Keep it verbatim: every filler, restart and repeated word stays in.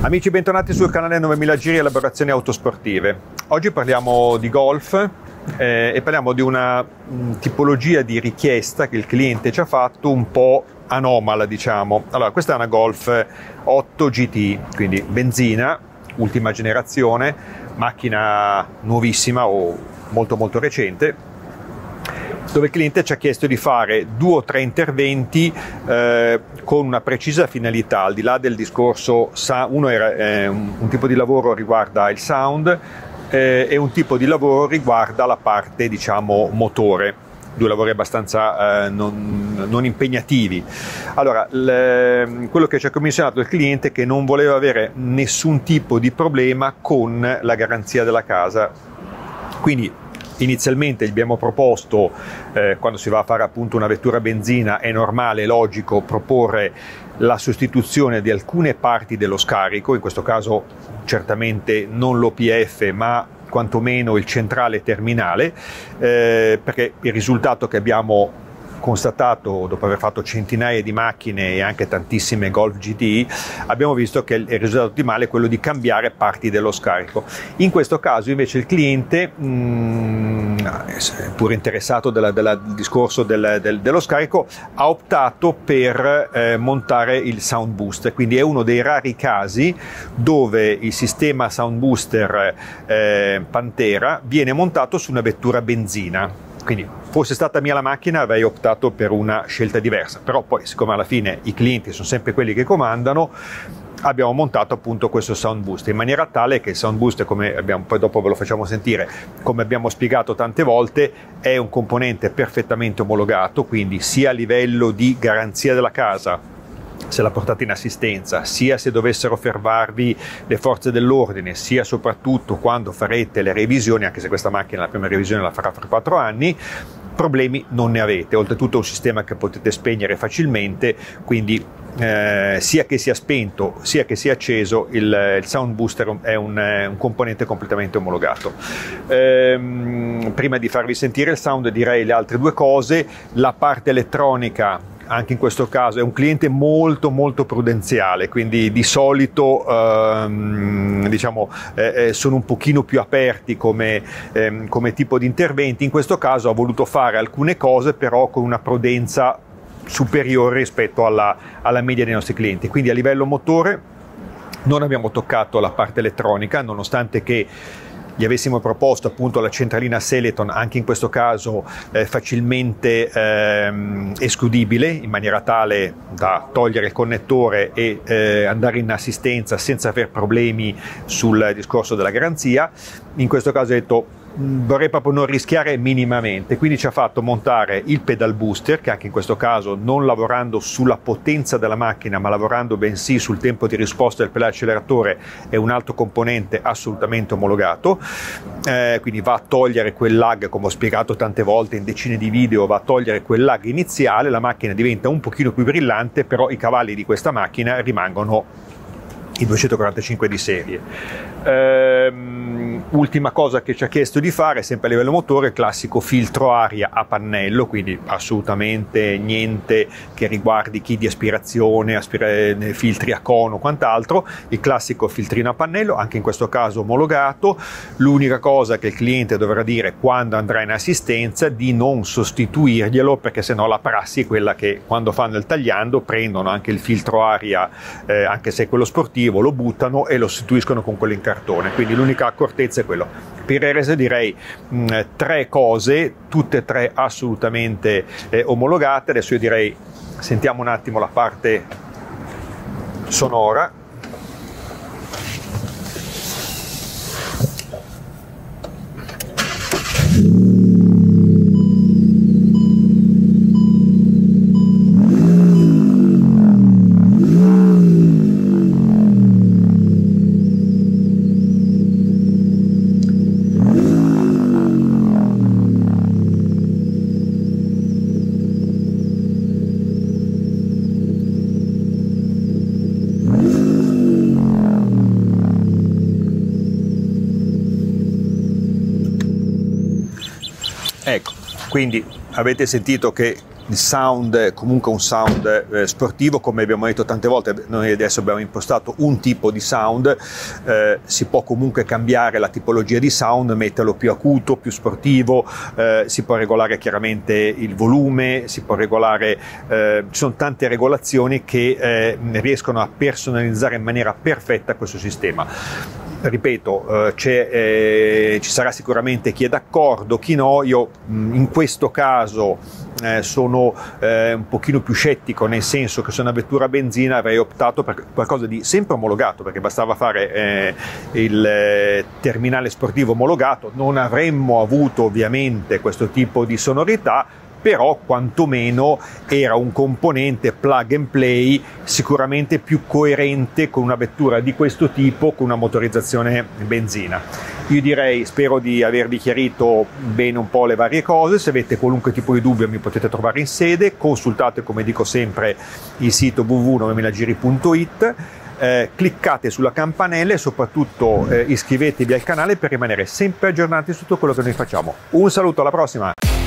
Amici, bentornati sul canale novemila Giri Elaborazioni Autosportive. Oggi parliamo di Golf eh, e parliamo di una mh, tipologia di richiesta che il cliente ci ha fatto un po' anomala, diciamo. Allora, questa è una Golf otto G T, quindi benzina, ultima generazione, macchina nuovissima o molto molto recente, dove il cliente ci ha chiesto di fare due o tre interventi eh, con una precisa finalità, al di là del discorso. Uno era eh, un, un tipo di lavoro riguarda il sound eh, e un tipo di lavoro riguarda la parte, diciamo, motore. Due lavori abbastanza eh, non, non impegnativi. Allora, le, quello che ci ha commissionato il cliente è che non voleva avere nessun tipo di problema con la garanzia della casa, quindi inizialmente gli abbiamo proposto, eh, quando si va a fare appunto una vettura benzina, è normale, logico proporre la sostituzione di alcune parti dello scarico, in questo caso certamente non l'O P F ma quantomeno il centrale terminale, eh, perché il risultato che abbiamo constatato dopo aver fatto centinaia di macchine e anche tantissime Golf G T, abbiamo visto che il risultato ottimale è quello di cambiare parti dello scarico. In questo caso invece il cliente, mh, pur interessato della, della, del discorso del, del, dello scarico, ha optato per eh, montare il Sound Booster, quindi è uno dei rari casi dove il sistema Sound Booster eh, Pantera viene montato su una vettura benzina. Quindi fosse stata mia la macchina avrei optato per una scelta diversa, però poi siccome alla fine i clienti sono sempre quelli che comandano, abbiamo montato appunto questo Sound Booster in maniera tale che il Sound Booster, come abbiamo, poi dopo ve lo facciamo sentire, come abbiamo spiegato tante volte, è un componente perfettamente omologato, quindi sia a livello di garanzia della casa se la portate in assistenza, sia se dovessero fermarvi le forze dell'ordine, sia soprattutto quando farete le revisioni, anche se questa macchina la prima revisione la farà fra quattro anni, problemi non ne avete. Oltretutto è un sistema che potete spegnere facilmente, quindi eh, sia che sia spento sia che sia acceso, il, il Sound Booster è un, un componente completamente omologato. Ehm, prima di farvi sentire il sound direi le altre due cose. La parte elettronica, anche in questo caso è un cliente molto molto prudenziale, quindi di solito ehm, diciamo eh, sono un pochino più aperti come, ehm, come tipo di interventi. In questo caso ha voluto fare alcune cose però con una prudenza superiore rispetto alla, alla media dei nostri clienti. Quindi a livello motore non abbiamo toccato la parte elettronica, nonostante che gli avessimo proposto appunto la centralina Seleton, anche in questo caso eh, facilmente ehm, escludibile, in maniera tale da togliere il connettore e eh, andare in assistenza senza aver problemi sul discorso della garanzia. In questo caso ho detto vorrei proprio non rischiare minimamente, quindi ci ha fatto montare il pedal booster, che anche in questo caso, non lavorando sulla potenza della macchina ma lavorando bensì sul tempo di risposta del pedale acceleratore, è un altro componente assolutamente omologato, eh, quindi va a togliere quel lag, come ho spiegato tante volte in decine di video, va a togliere quel lag iniziale, la macchina diventa un pochino più brillante, però i cavalli di questa macchina rimangono i duecentoquarantacinque di serie. Ehm, ultima cosa che ci ha chiesto di fare, sempre a livello motore, il classico filtro aria a pannello, quindi assolutamente niente che riguardi chi di aspirazione, aspira filtri a cono o quant'altro, il classico filtrino a pannello, anche in questo caso omologato. L'unica cosa che il cliente dovrà dire quando andrà in assistenza di non sostituirglielo, perché sennò la prassi è quella che quando fanno il tagliando prendono anche il filtro aria, eh, anche se è quello sportivo, lo buttano e lo sostituiscono con quello in cartone. Quindi l'unica accortezza è quello. Per il resto direi mh, tre cose, tutte e tre assolutamente eh, omologate. Adesso io direi sentiamo un attimo la parte sonora. Ecco, quindi avete sentito che il sound, comunque un sound eh, sportivo, come abbiamo detto tante volte. Noi adesso abbiamo impostato un tipo di sound, eh, si può comunque cambiare la tipologia di sound, metterlo più acuto, più sportivo, eh, si può regolare chiaramente il volume, si può regolare, eh, ci sono tante regolazioni che eh, riescono a personalizzare in maniera perfetta questo sistema. Ripeto, eh, c'è, eh, ci sarà sicuramente chi è d'accordo, chi no. Io mh, in questo caso eh, sono eh, un pochino più scettico, nel senso che su una vettura a benzina avrei optato per qualcosa di sempre omologato, perché bastava fare eh, il eh, terminale sportivo omologato, non avremmo avuto ovviamente questo tipo di sonorità, però quantomeno era un componente plug and play sicuramente più coerente con una vettura di questo tipo, con una motorizzazione benzina. Io direi, spero di avervi chiarito bene un po' le varie cose. Se avete qualunque tipo di dubbio mi potete trovare in sede, consultate, come dico sempre, il sito w w w punto novemilagiri punto it, eh, cliccate sulla campanella e soprattutto eh, iscrivetevi al canale per rimanere sempre aggiornati su tutto quello che noi facciamo. Un saluto, alla prossima!